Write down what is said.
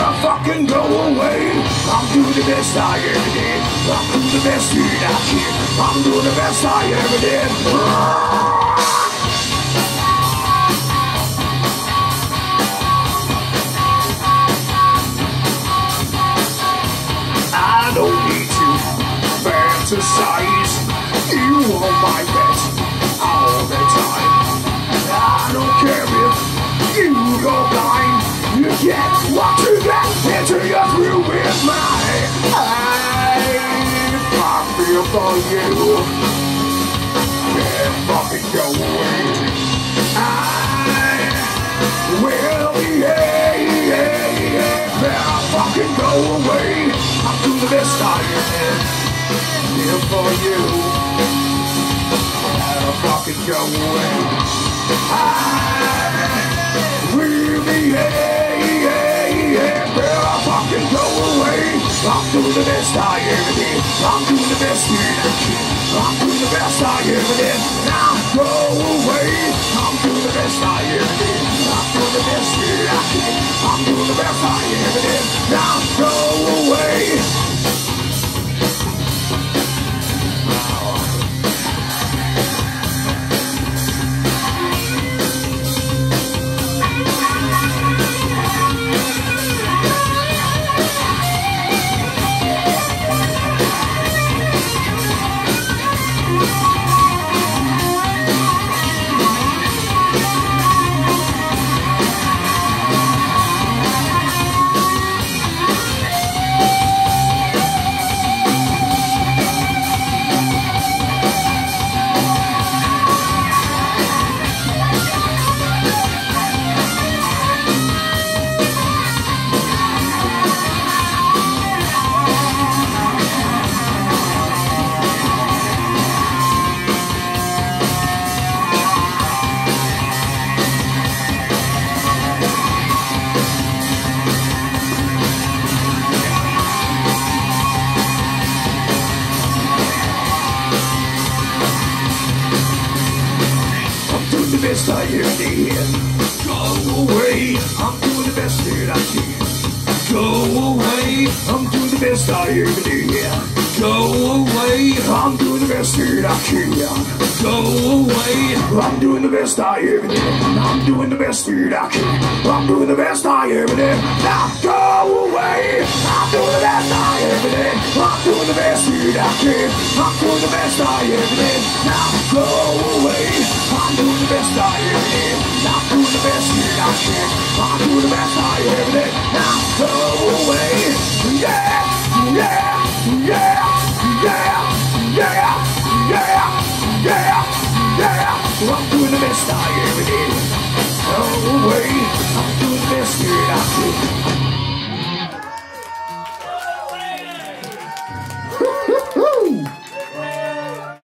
fucking go away. I'm doing the best I ever did. I'm doing the best that I can. I'm doing the best I ever did. I don't need to fantasize. You are my best all the time. I don't care if you go blind. You get what you get until you're through with mine. I feel for you. Can't fucking go away. I will be can't fucking go away. I'm doing the best I can. Here for you. Can't fucking go away. I will be fucking go away. I'm doing the best I ever did. I'm doing the best that I can. I'm doing the best I ever did. Now go away. I'm doing the best I ever did. I'm doing the best that I can. I'm doing the best I ever did. Now go away. Best I ever did. Go away. I'm doing the best that I can. Go away. I'm doing the best I ever did. Go away. I'm doing the best that I can. Go away. I'm doing the best I ever did. I'm doing the best that I can. I'm doing the best I ever did. Now go away. I'm doing the best I ever did. I'm doing the best that I can. I'm doing the best I ever did. Now go away. I'm doing the best I ever did. I'm doing the best that I can. I'm doing the best I ever did. Now go away. Yeah, yeah, yeah, yeah, yeah, yeah, yeah, yeah. I'm doing the best I